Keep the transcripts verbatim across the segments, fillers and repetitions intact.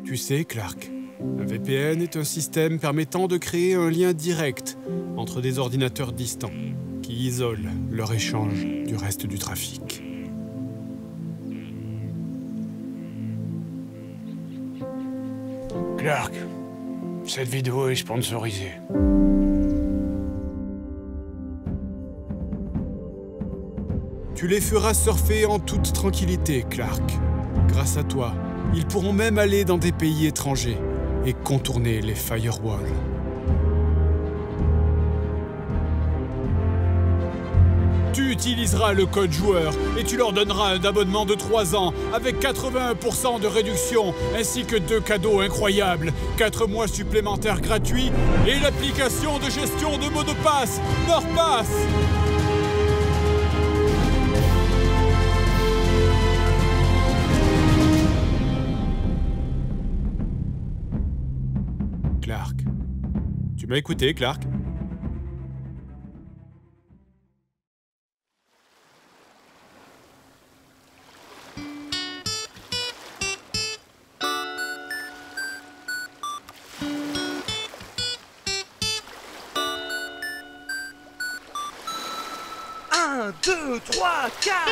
Tu sais, Clark, un V P N est un système permettant de créer un lien direct entre des ordinateurs distants qui isolent leur échange du reste du trafic. Clark, cette vidéo est sponsorisée. Tu les feras surfer en toute tranquillité, Clark. Grâce à toi, ils pourront même aller dans des pays étrangers et contourner les firewalls. Tu utiliseras le code joueur et tu leur donneras un abonnement de trois ans avec quatre-vingt-un pour cent de réduction ainsi que deux cadeaux incroyables, quatre mois supplémentaires gratuits et l'application de gestion de mots de passe, NordPass. Clark. Tu m'as écouté, Clark? Un, deux, trois, quatre.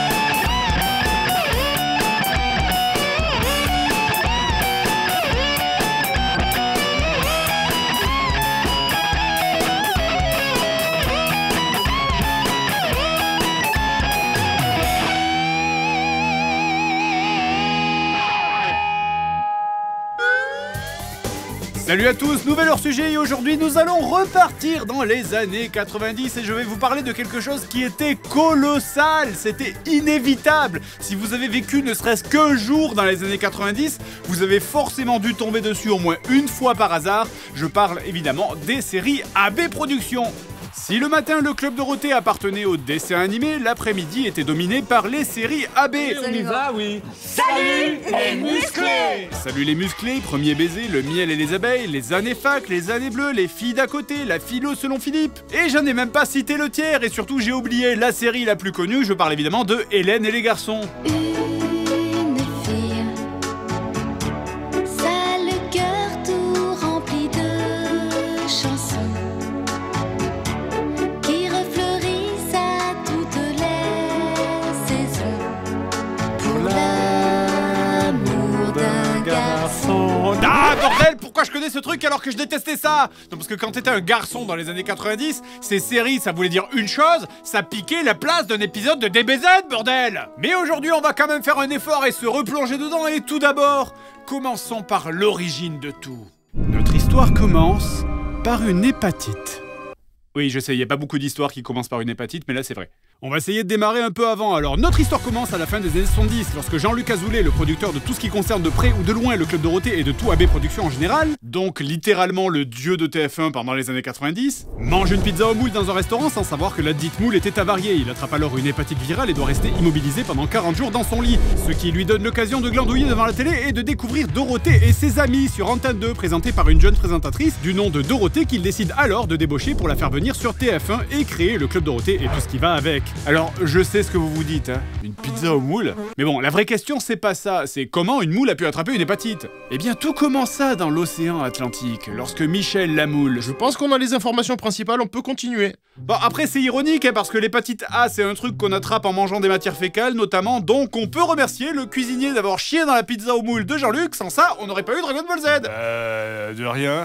Salut à tous, nouvel hors-sujet et aujourd'hui nous allons repartir dans les années quatre-vingt-dix et je vais vous parler de quelque chose qui était colossal, c'était inévitable. Si vous avez vécu ne serait-ce qu'un jour dans les années quatre-vingt-dix, vous avez forcément dû tomber dessus au moins une fois par hasard. Je parle évidemment des séries A B Productions. Si le matin le Club Dorothée appartenait au dessin animé, l'après-midi était dominé par les séries A B. Et on y va, oui. Salut les musclés! Salut les musclés, premier baiser, le miel et les abeilles, les années fac, les années bleues, les filles d'à côté, la philo selon Philippe. Et j'en ai même pas cité le tiers, et surtout j'ai oublié la série la plus connue, je parle évidemment de Hélène et les garçons. Une fille, ça le cœur tout rempli de chansons qui refleurissent à toutes les saisons pour l'amour d'un garçon. Ah bordel, pourquoi je connais ce truc alors que je détestais ça? Non, parce que quand t'étais un garçon dans les années quatre-vingt-dix, ces séries ça voulait dire une chose, ça piquait la place d'un épisode de D B Z, bordel. Mais aujourd'hui on va quand même faire un effort et se replonger dedans et tout d'abord, commençons par l'origine de tout. Notre histoire commence par une hépatite. Oui, je sais, il n'y a pas beaucoup d'histoires qui commencent par une hépatite, mais là c'est vrai. On va essayer de démarrer un peu avant. Alors, notre histoire commence à la fin des années soixante-dix, lorsque Jean-Luc Azoulay, le producteur de tout ce qui concerne de près ou de loin le Club Dorothée et de tout A B Productions en général, donc littéralement le dieu de T F un pendant les années quatre-vingt-dix, mange une pizza au moule dans un restaurant sans savoir que la dite moule était avariée. Il attrape alors une hépatite virale et doit rester immobilisé pendant quarante jours dans son lit, ce qui lui donne l'occasion de glandouiller devant la télé et de découvrir Dorothée et ses amis sur Antenne deux, présentée par une jeune présentatrice du nom de Dorothée qu'il décide alors de débaucher pour la faire venir sur T F un et créer le Club Dorothée et tout ce qui va avec. Alors, je sais ce que vous vous dites, hein, une pizza au moule. Mais bon, la vraie question c'est pas ça, c'est comment une moule a pu attraper une hépatite. Eh bien, tout commença dans l'océan Atlantique, lorsque Michel la moule... Je pense qu'on a les informations principales, on peut continuer. Bon, après c'est ironique, hein, parce que l'hépatite A c'est un truc qu'on attrape en mangeant des matières fécales, notamment, donc on peut remercier le cuisinier d'avoir chié dans la pizza au moule de Jean-Luc, sans ça, on n'aurait pas eu Dragon Ball Z. Euh... de rien.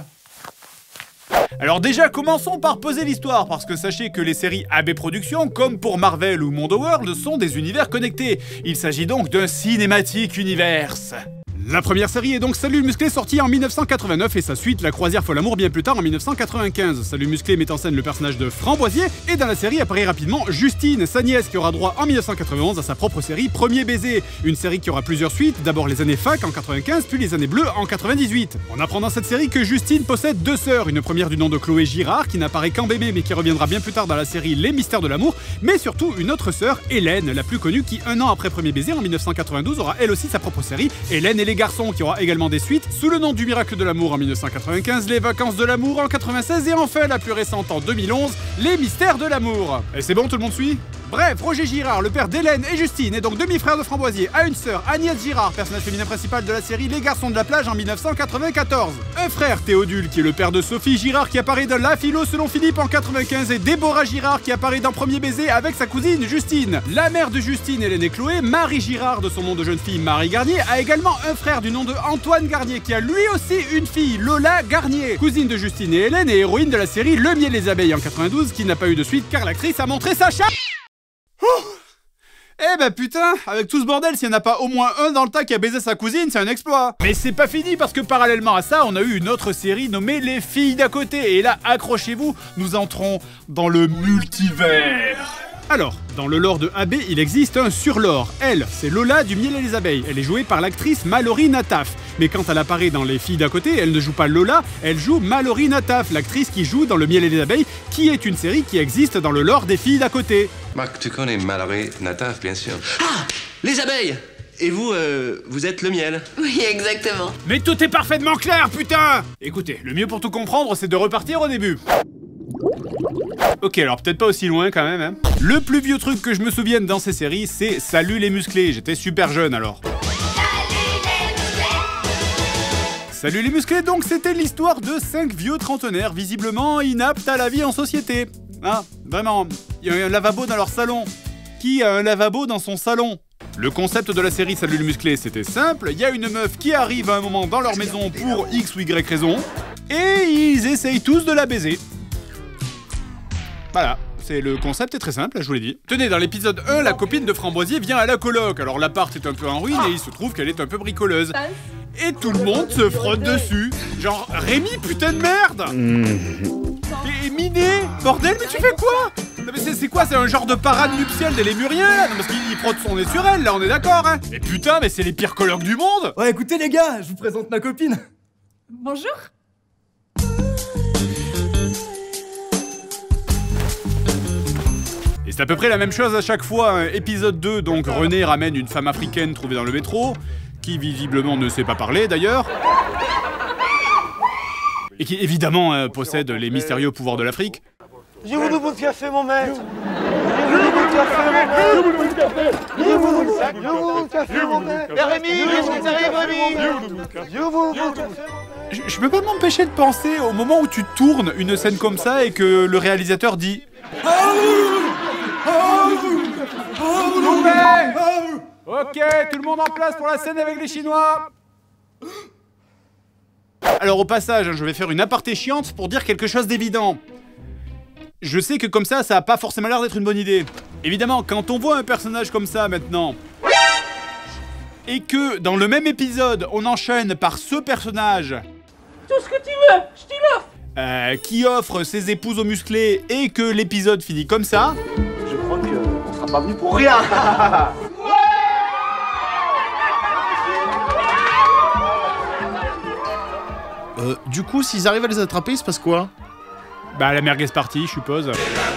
Alors déjà, commençons par poser l'histoire, parce que sachez que les séries A B Productions, comme pour Marvel ou Mondoworld, sont des univers connectés. Il s'agit donc d'un cinématique universe. La première série est donc Salut le musclé, sortie en mille neuf cent quatre-vingt-neuf, et sa suite La croisière folle amour bien plus tard en mille neuf cent quatre-vingt-quinze. Salut le musclé met en scène le personnage de Framboisier, et dans la série apparaît rapidement Justine, sa nièce, qui aura droit en mille neuf cent quatre-vingt-onze à sa propre série Premier baiser. Une série qui aura plusieurs suites, d'abord les années fac en quatre-vingt-quinze, puis les années bleues en quatre-vingt-dix-huit. On apprend dans cette série que Justine possède deux sœurs, une première du nom de Chloé Girard, qui n'apparaît qu'en bébé mais qui reviendra bien plus tard dans la série Les mystères de l'amour, mais surtout une autre sœur, Hélène, la plus connue, qui un an après Premier baiser en mille neuf cent quatre-vingt-douze aura elle aussi sa propre série, Hélène et les garçons, qui aura également des suites sous le nom du Miracle de l'amour en mille neuf cent quatre-vingt-quinze, Les vacances de l'amour en quatre-vingt-seize et enfin la plus récente en deux mille onze, Les mystères de l'amour. Et c'est bon, tout le monde suit? Bref, Roger Girard, le père d'Hélène et Justine, est donc demi-frère de Framboisier, a une sœur, Agnès Girard, personnage féminin principal de la série Les Garçons de la Plage en mille neuf cent quatre-vingt-quatorze. Un frère, Théodule, qui est le père de Sophie Girard, qui apparaît dans La Philo selon Philippe en quatre-vingt-quinze, et Déborah Girard, qui apparaît dans Premier Baiser avec sa cousine Justine. La mère de Justine, Hélène et Chloé, Marie Girard, de son nom de jeune fille Marie Garnier, a également un frère du nom de Antoine Garnier, qui a lui aussi une fille, Lola Garnier, cousine de Justine et Hélène et héroïne de la série Le Miel et les Abeilles en quatre-vingt-douze, qui n'a pas eu de suite car l'actrice a montré sa chatte. Eh ben putain, avec tout ce bordel, s'il n'y en a pas au moins un dans le tas qui a baisé sa cousine, c'est un exploit. Mais c'est pas fini parce que parallèlement à ça, on a eu une autre série nommée Les Filles d'à côté. Et là, accrochez-vous, nous entrons dans le multivers. Alors, dans le lore de A B, il existe un surlore. Elle, c'est Lola du Miel et les Abeilles. Elle est jouée par l'actrice Mallory Nataf. Mais quand elle apparaît dans Les Filles d'à côté, elle ne joue pas Lola, elle joue Mallory Nataf, l'actrice qui joue dans Le Miel et les Abeilles, qui est une série qui existe dans le lore des Filles d'à côté. Marc, tu connais Mallory Nataf, bien sûr. Ah, les abeilles. Et vous, euh, vous êtes le miel. Oui, exactement. Mais tout est parfaitement clair, putain! Écoutez, le mieux pour tout comprendre, c'est de repartir au début. Ok, alors peut-être pas aussi loin quand même, hein. Le plus vieux truc que je me souvienne dans ces séries, c'est Salut les musclés. J'étais super jeune alors. Salut les musclés, donc c'était l'histoire de cinq vieux trentenaires visiblement inaptes à la vie en société. Hein, vraiment, il y a un lavabo dans leur salon. Qui a un lavabo dans son salon? Le concept de la série Salut les musclés, c'était simple. Il y a une meuf qui arrive à un moment dans leur maison pour X ou Y raison, et ils essayent tous de la baiser. Voilà, c'est le concept est très simple, je vous l'ai dit. Tenez, dans l'épisode un, la copine de Framboisier vient à la coloc. Alors l'appart est un peu en ruine et il se trouve qu'elle est un peu bricoleuse. Et tout le monde se frotte dessus. Genre, Rémi, putain de merde. Et Miné, bordel, mais tu fais quoi? Non mais c'est quoi, c'est un genre de parade nuptiale des Lémuriens là? Non parce qu'il frotte son nez sur elle, là on est d'accord hein? Et putain, mais c'est les pires colocs du monde. Ouais, écoutez les gars, je vous présente ma copine. Bonjour. Et c'est à peu près la même chose à chaque fois, hein. Épisode deux, donc René ramène une femme africaine trouvée dans le métro, qui visiblement ne sait pas parler d'ailleurs, et qui évidemment euh, possède les mystérieux pouvoirs de l'Afrique. Je vous demande café, mon maître. Je vous demande café, mon maître. Je vous demande café. Je vous demande café, mon maître. Et Rémi, qu'est-ce qui t'arrive, Rémi? Je vous demande café. Je, je peux pas m'empêcher de penser au moment où tu tournes une scène comme ça et que le réalisateur dit Ok, tout le monde en place pour la scène avec les Chinois. Alors au passage, je vais faire une aparté chiante pour dire quelque chose d'évident. Je sais que comme ça, ça a pas forcément l'air d'être une bonne idée. Évidemment, quand on voit un personnage comme ça maintenant, et que dans le même épisode, on enchaîne par ce personnage... Tout ce que tu veux, je t'y l'offre. Euh, qui offre ses épouses aux musclés, et que l'épisode finit comme ça... Je crois qu'on sera pas venu pour rien. Euh, du coup, s'ils arrivent à les attraper, il se passe quoi? Bah la merguez party, je suppose.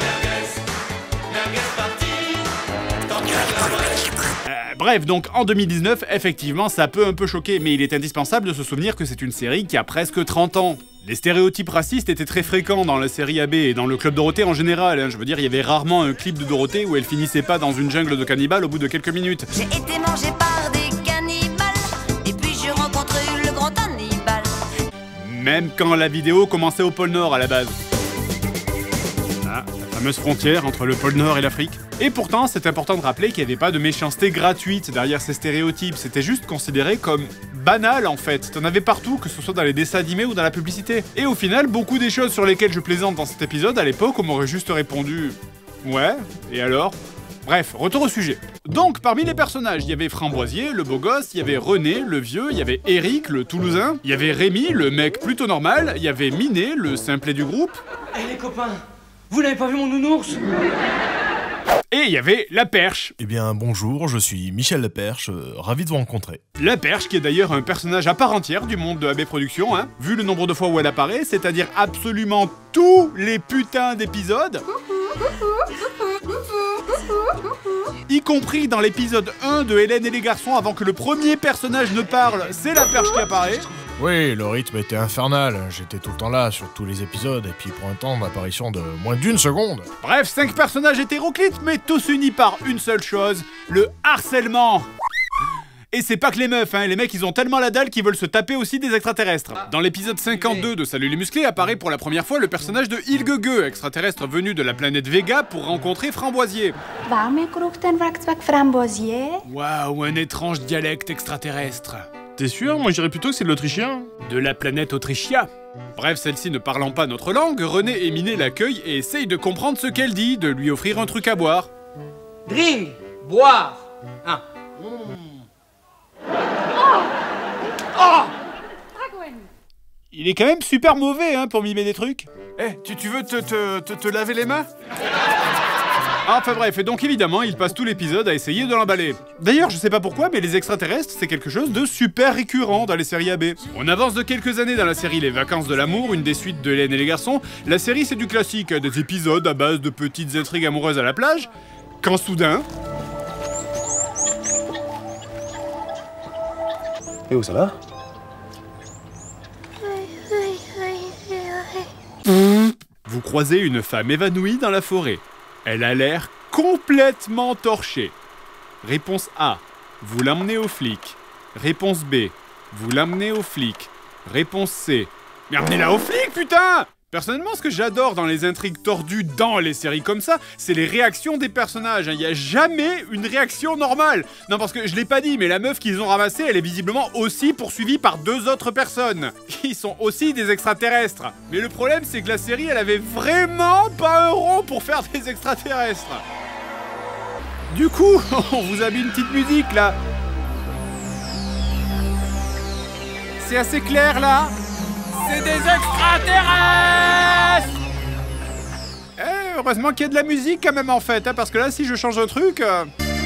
Bref, donc en deux mille dix-neuf, effectivement, ça peut un peu choquer, mais il est indispensable de se souvenir que c'est une série qui a presque trente ans. Les stéréotypes racistes étaient très fréquents dans la série A B et dans le Club Dorothée en général, hein. Je veux dire, il y avait rarement un clip de Dorothée où elle finissait pas dans une jungle de cannibales au bout de quelques minutes. J'ai été mangé par des cannibales, et puis j'ai rencontré le grand Hannibal. Même quand la vidéo commençait au pôle Nord à la base. Ah, la fameuse frontière entre le pôle Nord et l'Afrique. Et pourtant, c'est important de rappeler qu'il n'y avait pas de méchanceté gratuite derrière ces stéréotypes, c'était juste considéré comme banal en fait. T'en avais partout, que ce soit dans les dessins animés ou dans la publicité. Et au final, beaucoup des choses sur lesquelles je plaisante dans cet épisode, à l'époque, on m'aurait juste répondu « Ouais, et alors ?» Bref, retour au sujet. Donc, parmi les personnages, il y avait Framboisier, le beau gosse, il y avait René, le vieux, il y avait Eric, le Toulousain, il y avait Rémi, le mec plutôt normal, il y avait Miné, le simplet du groupe. Eh hey, les copains, vous n'avez pas vu mon nounours? Et il y avait la Perche. Eh bien, bonjour, je suis Michel Laperche, euh, ravi de vous rencontrer. La Perche, qui est d'ailleurs un personnage à part entière du monde de A B Productions, hein, vu le nombre de fois où elle apparaît, c'est-à-dire absolument tous les putains d'épisodes. Y compris dans l'épisode un de Hélène et les garçons, avant que le premier personnage ne parle, c'est la Perche qui apparaît. Oui, le rythme était infernal. J'étais tout le temps là sur tous les épisodes, et puis pour un temps d'apparition de moins d'une seconde. Bref, cinq personnages hétéroclites, mais tous unis par une seule chose, le harcèlement. Et c'est pas que les meufs, hein, les mecs ils ont tellement la dalle qu'ils veulent se taper aussi des extraterrestres. Dans l'épisode cinquante-deux de Salut les musclés apparaît pour la première fois le personnage de Ilgege, extraterrestre venu de la planète Vega pour rencontrer Framboisier. Waouh, un étrange dialecte extraterrestre. T'es sûr? Moi je dirais plutôt que c'est de l'autrichien. De la planète Autrichia. Bref, celle-ci ne parlant pas notre langue, René et Miné l'accueillent et essayent de comprendre ce qu'elle dit, de lui offrir un truc à boire. Drink, boire. Ah. Il est quand même super mauvais hein, pour mimer des trucs. Eh, hey, tu, tu veux te, te, te, te laver les mains? Enfin bref, et donc évidemment, il passe tout l'épisode à essayer de l'emballer. D'ailleurs, je sais pas pourquoi, mais les extraterrestres, c'est quelque chose de super récurrent dans les séries A B. On avance de quelques années dans la série Les Vacances de l'amour, une des suites de Hélène et les garçons. La série, c'est du classique, des épisodes à base de petites intrigues amoureuses à la plage. Quand soudain... Et où ça va? Vous croisez une femme évanouie dans la forêt. Elle a l'air complètement torchée. Réponse A. Vous l'emmenez au flic. Réponse B. Vous l'emmenez au flic. Réponse C. Mais emmenez-la au flic, putain! Personnellement, ce que j'adore dans les intrigues tordues dans les séries comme ça, c'est les réactions des personnages. Il n'y a jamais une réaction normale. Non, parce que je l'ai pas dit, mais la meuf qu'ils ont ramassée, elle est visiblement aussi poursuivie par deux autres personnes, qui sont aussi des extraterrestres. Mais le problème, c'est que la série, elle avait vraiment pas un rond pour faire des extraterrestres. Du coup, on vous a mis une petite musique, là. C'est assez clair, là. C'est des extraterrestres! Eh, heureusement qu'il y a de la musique quand même en fait, hein, parce que là si je change un truc... Euh...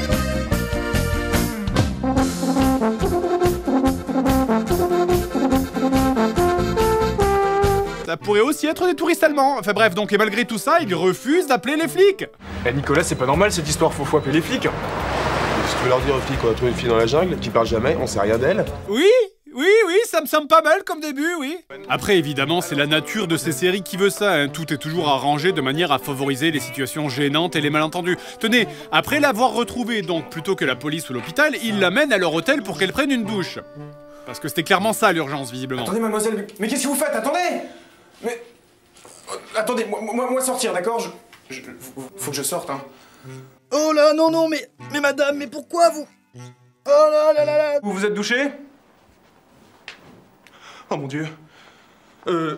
Ça pourrait aussi être des touristes allemands. Enfin bref, donc et malgré tout ça, ils refusent d'appeler les flics. Eh Nicolas, c'est pas normal cette histoire, faut, faut appeler les flics. Si tu veux leur dire aux flics qu'on a trouvé une fille dans la jungle, qui parle jamais, on sait rien d'elle. Oui, oui, oui, ça me semble pas mal comme début, oui. Après, évidemment, c'est la nature de ces séries qui veut ça, hein. Tout est toujours arrangé de manière à favoriser les situations gênantes et les malentendus. Tenez, après l'avoir retrouvée, donc plutôt que la police ou l'hôpital, ils l'amènent à leur hôtel pour qu'elle prenne une douche. Parce que c'était clairement ça l'urgence, visiblement. Attendez, mademoiselle, mais, mais qu'est-ce que vous faites? Attendez! Mais... Attendez, moi, moi, moi sortir, d'accord? je, je... Faut que je sorte, hein. Oh là, non, non, mais... Mais madame, mais pourquoi vous... Oh là là là là... Vous vous êtes douché? Oh mon Dieu. Euh...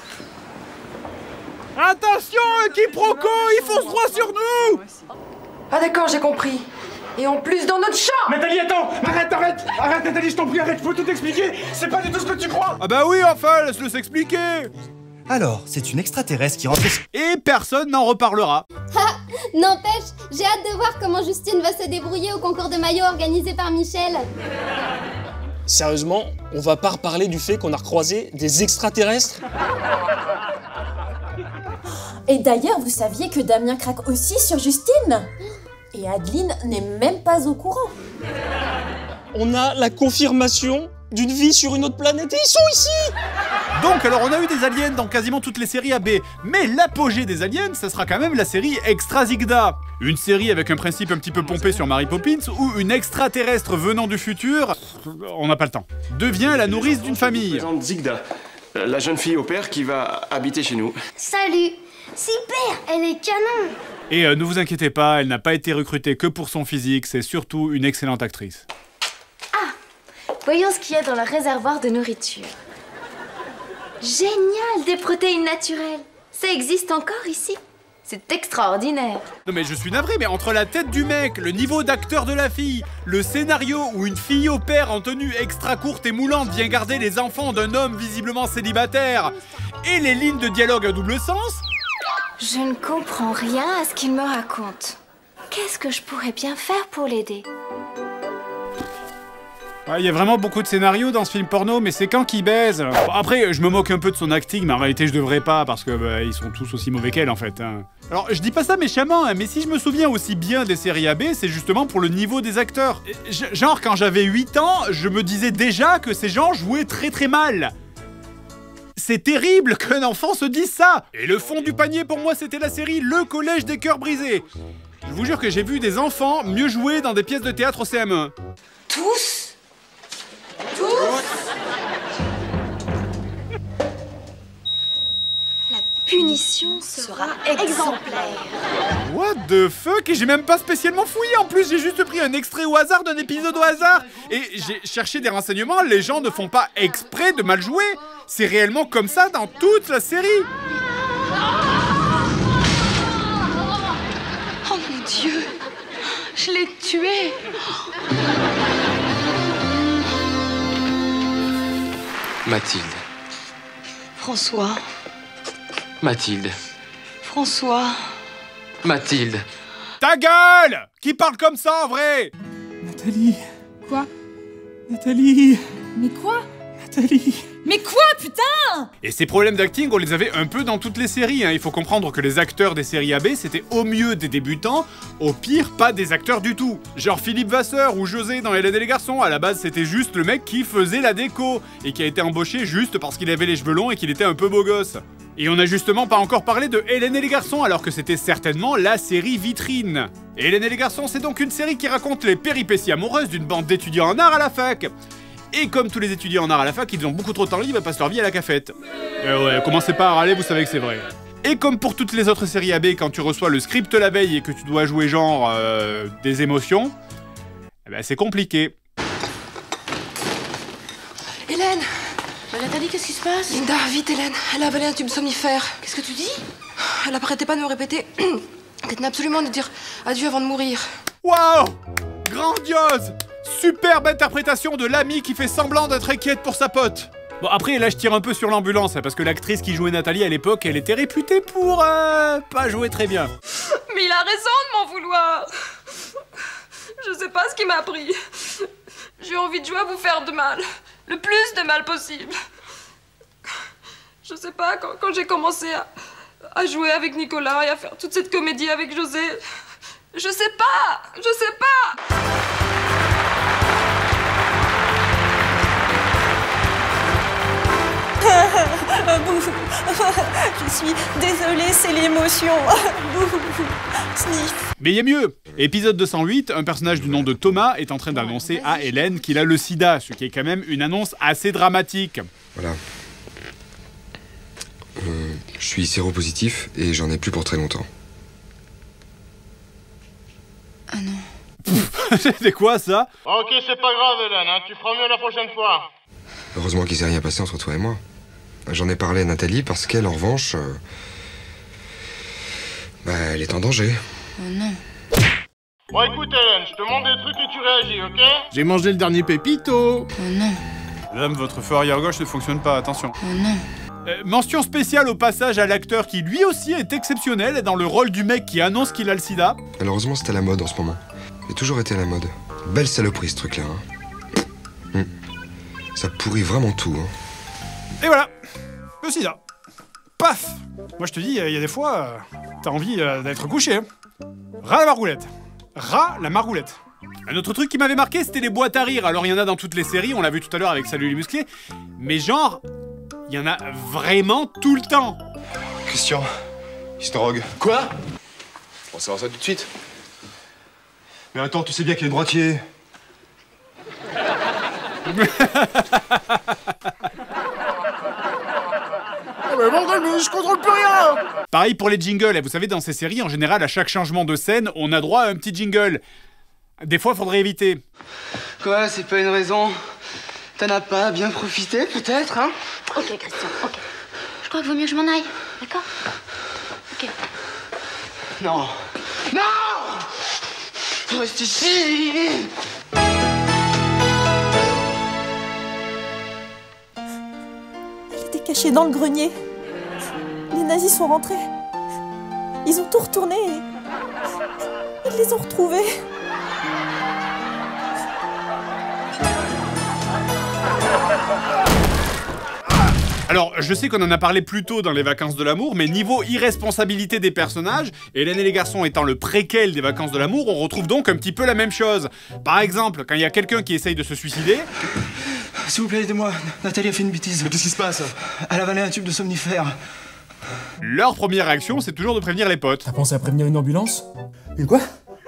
Attention, un quiproquo, il fonce droit sur nous! Ah d'accord, j'ai compris. Et en plus dans notre champ! Nathalie, attends! Arrête, arrête! Arrête, Nathalie, je t'en prie, arrête, je peux tout expliquer! C'est pas du tout ce que tu crois! Ah bah oui, enfin, laisse-le s'expliquer! Alors, c'est une extraterrestre qui rentre... Et personne n'en reparlera. Ah, n'empêche, j'ai hâte de voir comment Justine va se débrouiller au concours de maillot organisé par Michel. Sérieusement, on va pas reparler du fait qu'on a recroisé des extraterrestres? Et d'ailleurs, vous saviez que Damien craque aussi sur Justine? Et Adeline n'est même pas au courant. On a la confirmation d'une vie sur une autre planète et ils sont ici! Donc, alors on a eu des aliens dans quasiment toutes les séries A B, mais l'apogée des aliens, ça sera quand même la série Extrazigda. Une série avec un principe un petit peu pompé sur Mary Poppins, où une extraterrestre venant du futur, on n'a pas le temps, devient la nourrice d'une famille. Je présente Zigda, la jeune fille au père qui va habiter chez nous. Salut! Super! Elle est canon! Et euh, ne vous inquiétez pas, elle n'a pas été recrutée que pour son physique, c'est surtout une excellente actrice. Ah! Voyons ce qu'il y a dans le réservoir de nourriture. Génial, des protéines naturelles. Ça existe encore ici. C'est extraordinaire. Non mais je suis navré, mais entre la tête du mec, le niveau d'acteur de la fille, le scénario où une fille au père en tenue extra courte et moulante vient garder les enfants d'un homme visiblement célibataire, et les lignes de dialogue à double sens... Je ne comprends rien à ce qu'il me raconte. Qu'est-ce que je pourrais bien faire pour l'aider? Il y a vraiment beaucoup de scénarios dans ce film porno, mais c'est quand qu'il baise. Bon, après, je me moque un peu de son acting, mais en réalité je devrais pas, parce que bah, ils sont tous aussi mauvais qu'elle en fait. Hein. Alors, je dis pas ça méchamment, hein, mais si je me souviens aussi bien des séries A B, c'est justement pour le niveau des acteurs. Genre, quand j'avais huit ans, je me disais déjà que ces gens jouaient très très mal. C'est terrible qu'un enfant se dise ça. Et le fond du panier pour moi, c'était la série Le Collège des Cœurs Brisés. Je vous jure que j'ai vu des enfants mieux jouer dans des pièces de théâtre au C M un. Tous Tous La punition sera exemplaire. What the fuck? Et j'ai même pas spécialement fouillé, en plus j'ai juste pris un extrait au hasard d'un épisode au hasard. Et j'ai cherché des renseignements, les gens ne font pas exprès de mal jouer. C'est réellement comme ça dans toute la série. Oh mon Dieu, je l'ai tué. Mathilde. François. Mathilde. François. Mathilde. Ta gueule! Qui parle comme ça en vrai? Nathalie. Quoi? Nathalie. Mais quoi? Nathalie. Mais quoi, putain? Et ces problèmes d'acting, on les avait un peu dans toutes les séries, hein. Il faut comprendre que les acteurs des séries A B, c'était au mieux des débutants, au pire, pas des acteurs du tout. Genre Philippe Vasseur ou José dans Hélène et les garçons, à la base, c'était juste le mec qui faisait la déco, et qui a été embauché juste parce qu'il avait les cheveux longs et qu'il était un peu beau gosse. Et on n'a justement pas encore parlé de Hélène et les garçons, alors que c'était certainement la série vitrine. Hélène et les garçons, c'est donc une série qui raconte les péripéties amoureuses d'une bande d'étudiants en art à la fac. Et comme tous les étudiants en art à la fac, ils ont beaucoup trop de temps libre et passent leur vie à la cafette. Euh ouais, commencez pas à râler, vous savez que c'est vrai. Et comme pour toutes les autres séries A B, quand tu reçois le script la veille et que tu dois jouer genre euh, des émotions, eh ben c'est compliqué. Hélène bah, Nathalie, qu'est-ce qui se passe? Linda, vite Hélène, elle a avalé un tube somnifère. Qu'est-ce que tu dis? Elle n'arrêtait pas de me répéter qu'elle tenait absolument de dire adieu avant de mourir. Waouh! Grandiose! Superbe interprétation de l'amie qui fait semblant d'être inquiète pour sa pote. Bon après là je tire un peu sur l'ambulance hein, parce que l'actrice qui jouait Nathalie à l'époque elle était réputée pour euh, pas jouer très bien. Mais il a raison de m'en vouloir. Je sais pas ce qui m'a pris. J'ai envie de jouer à vous faire de mal. Le plus de mal possible. Je sais pas, quand, quand j'ai commencé à, à jouer avec Nicolas et à faire toute cette comédie avec José, je sais pas, je sais pas. Je suis désolée, c'est l'émotion. Sniff. Mais il y a mieux. Épisode deux cent huit, un personnage du nom de Thomas est en train d'annoncer à Hélène qu'il a le sida, ce qui est quand même une annonce assez dramatique. Voilà. Euh, je suis séropositif et j'en ai plus pour très longtemps. Ah non. C'était quoi ça? Ok, c'est pas grave Hélène, hein, tu feras mieux la prochaine fois. Heureusement qu'il s'est rien passé entre toi et moi. J'en ai parlé à Nathalie parce qu'elle, en revanche... Euh... Bah, elle est en danger. Oh non. Bon écoute Hélène, je te montre des trucs et tu réagis, ok? J'ai mangé le dernier pépito. Oh non. Madame, votre feu arrière gauche ne fonctionne pas, attention. Oh non. Euh, mention spéciale au passage à l'acteur qui lui aussi est exceptionnel dans le rôle du mec qui annonce qu'il a le sida. Malheureusement, c'est à la mode en ce moment. Il a toujours été à la mode. Belle saloperie ce truc-là. Hein. Hum. Ça pourrit vraiment tout. Hein. Et voilà, le sida. Paf. Moi je te dis, il y a des fois, euh, t'as envie euh, d'être couché. Hein. Ras la margoulette. Ras la margoulette. Un autre truc qui m'avait marqué, c'était les boîtes à rire. Alors il y en a dans toutes les séries, on l'a vu tout à l'heure avec Salut les musclés. Mais genre, il y en a vraiment tout le temps. Christian, il se drogue. Quoi? On va savoir ça tout de suite. Mais attends, tu sais bien qu'il est droitier. Mais bordel, mais je contrôle plus rien. Pareil pour les jingles, et vous savez, dans ces séries, en général, à chaque changement de scène, on a droit à un petit jingle. Des fois, faudrait éviter. Quoi, c'est pas une raison? T'en as pas bien profité, peut-être, hein? Ok, Christian, ok. Je crois qu'il vaut mieux que je m'en aille, d'accord? Ok. Non. Non! Reste ici! Elle était cachée dans le grenier. Les nazis sont rentrés. Ils ont tout retourné et ils les ont retrouvés. Alors, je sais qu'on en a parlé plus tôt dans les Vacances de l'amour, mais niveau irresponsabilité des personnages, Hélène et les garçons étant le préquel des Vacances de l'amour, on retrouve donc un petit peu la même chose. Par exemple, quand il y a quelqu'un qui essaye de se suicider... S'il vous plaît, aidez-moi. Nathalie a fait une bêtise. Mais qu'est-ce qui se passe? Elle a avalé un tube de somnifère. Leur première réaction, c'est toujours de prévenir les potes. T'as pensé à prévenir une ambulance? Et quoi?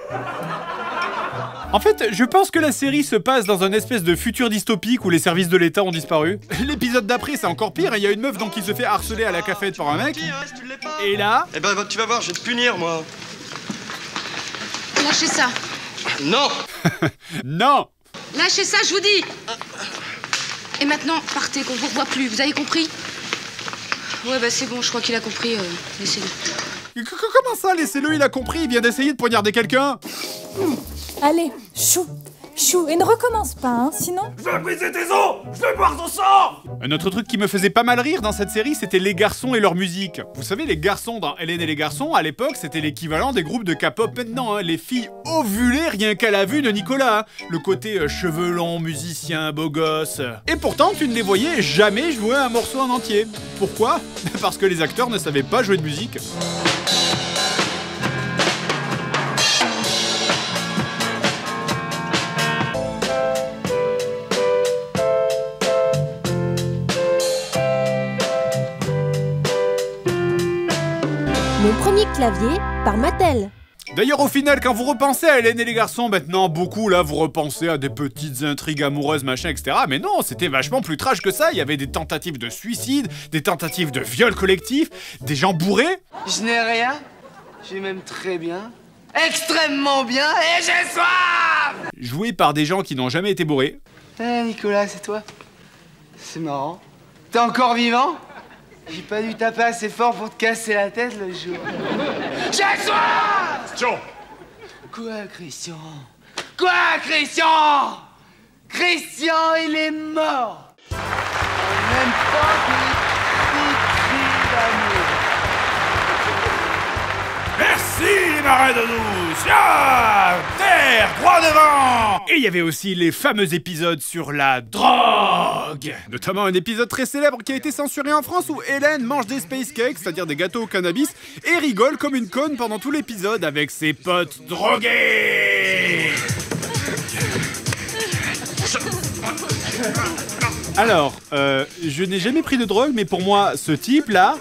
En fait, je pense que la série se passe dans un espèce de futur dystopique où les services de l'État ont disparu. L'épisode d'après, c'est encore pire, il y a une meuf donc qui se fait harceler à la cafette par un mec. Et là... Eh ben, tu vas voir, je vais te punir, moi. Lâchez ça. Non. Non. Lâchez ça, je vous dis. Et maintenant, partez, qu'on vous revoit plus, vous avez compris? Ouais, bah c'est bon, je crois qu'il a compris, euh, laissez-le. Comment ça, laissez-le, il a compris, il vient d'essayer de poignarder quelqu'un. Mmh. Allez, chou, chou, et ne recommence pas, hein, sinon... Je vais briser tes os. Je vais boire ton sang. Un autre truc qui me faisait pas mal rire dans cette série, c'était les garçons et leur musique. Vous savez, les garçons dans Hélène et les garçons, à l'époque, c'était l'équivalent des groupes de K-pop maintenant, hein. Les filles ovulées rien qu'à la vue de Nicolas, hein. Le côté euh, cheveux longs, musicien, beau gosse. Et pourtant, tu ne les voyais jamais jouer un morceau en entier. Pourquoi? Parce que les acteurs ne savaient pas jouer de musique. Mon premier clavier par Mattel. D'ailleurs, au final, quand vous repensez à Hélène et les garçons, maintenant, beaucoup, là, vous repensez à des petites intrigues amoureuses, machin, et cetera. Mais non, c'était vachement plus trash que ça. Il y avait des tentatives de suicide, des tentatives de viol collectif, des gens bourrés. Je n'ai rien. Je vais même très bien. Extrêmement bien. Et j'ai soif. Joués par des gens qui n'ont jamais été bourrés. Eh, Nicolas, c'est toi? C'est marrant. T'es encore vivant? J'ai pas dû taper assez fort pour te casser la tête le jour. J'ai soif! Christian! Quoi, Christian? Quoi, Christian? Christian, il est mort! En même temps qu'il crie d'amour. Merci les marins d'eau douce! Ah, terre, droit devant! Et il y avait aussi les fameux épisodes sur la drogue! Notamment un épisode très célèbre qui a été censuré en France où Hélène mange des space cakes, c'est-à-dire des gâteaux au cannabis, et rigole comme une conne pendant tout l'épisode avec ses potes drogués! Alors, euh, je n'ai jamais pris de drogue, mais pour moi, ce type-là...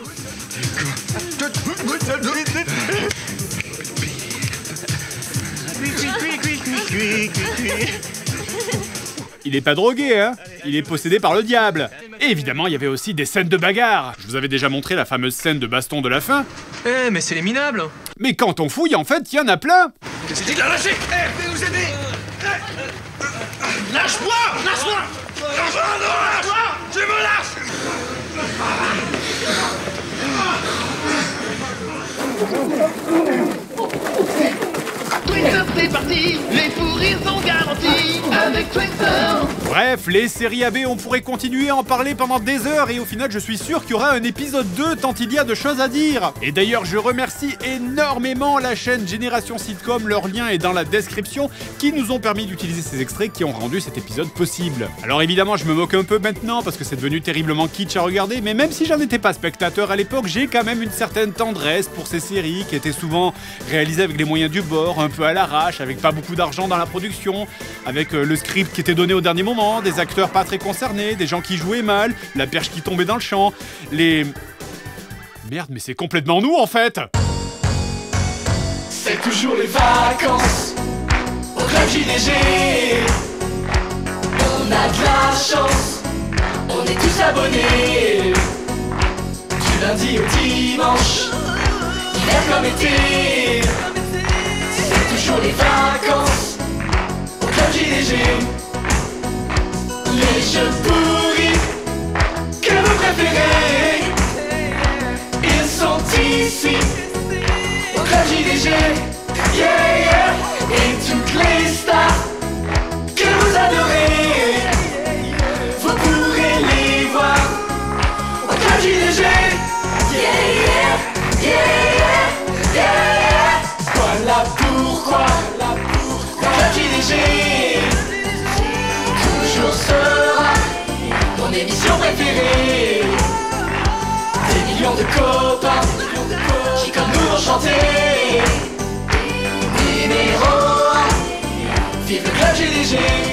Il est pas drogué, hein? Il est possédé par le diable. Et évidemment, il y avait aussi des scènes de bagarre. Je vous avais déjà montré la fameuse scène de baston de la fin. Eh, mais c'est les minables. Mais quand on fouille, en fait, il y en a plein. Qu'est-ce que tu l'as lâché? Eh, venez vous aider. Lâche-moi! Lâche-moi! Lâche-moi! Lâche-moi! Tu me lâches! Twitter, c'est parti, les fous rires sont garantis avec Twitter. Bref, les séries A B, on pourrait continuer à en parler pendant des heures et au final, je suis sûr qu'il y aura un épisode deux tant il y a de choses à dire. Et d'ailleurs, je remercie énormément la chaîne Génération Sitcom, leur lien est dans la description, qui nous ont permis d'utiliser ces extraits qui ont rendu cet épisode possible. Alors évidemment, je me moque un peu maintenant parce que c'est devenu terriblement kitsch à regarder, mais même si j'en étais pas spectateur à l'époque, j'ai quand même une certaine tendresse pour ces séries qui étaient souvent réalisées avec les moyens du bord, un peu à l'arrache, avec pas beaucoup d'argent dans la production, avec euh, le script qui était donné au dernier moment, des acteurs pas très concernés, des gens qui jouaient mal, la perche qui tombait dans le champ, les... Merde, mais c'est complètement nous en fait! C'est toujours les vacances au club J D G. On a de la chance, on est tous abonnés. Du lundi au dimanche, hiver comme été. C'est toujours les vacances au club J D G. Les jeux pourris que vous préférez, ils sont ici au club J D G. Yeah, yeah. Et toutes les stars que vous adorez, vous pourrez les voir au club J D G. Yeah, yeah, yeah, yeah, yeah. Voilà pourquoi le club J D G toujours sera ton préférés. Des millions de copains qui comme nous ont chanté. Numéro un, vive le club G D G.